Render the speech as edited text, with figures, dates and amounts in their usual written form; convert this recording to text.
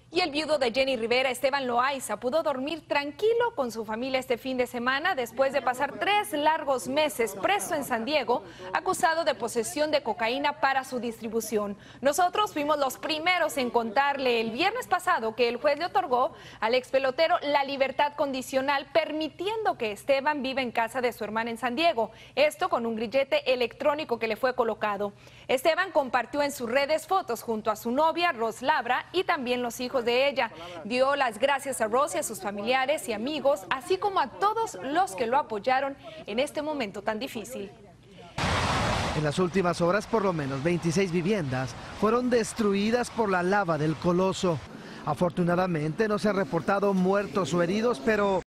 Y el viudo de Jenny Rivera, Esteban Loaiza, pudo dormir tranquilo con su familia este fin de semana después de pasar 3 largos meses preso en San Diego, acusado de posesión de cocaína para su distribución. Nosotros fuimos los primeros en contarle el viernes pasado que el juez le otorgó al ex pelotero la libertad condicional, permitiendo que Esteban viva en casa de su hermana en San Diego. Esto con un grillete electrónico que le fue colocado. Esteban compartió en sus redes fotos junto a su novia, Ros Labra, y también los hijos de ella. Dio las gracias a Ros y a sus familiares y amigos, así como a todos los que lo apoyaron en este momento tan difícil. En las últimas horas, por lo menos 26 viviendas fueron destruidas por la lava del coloso. Afortunadamente no se han reportado muertos o heridos, pero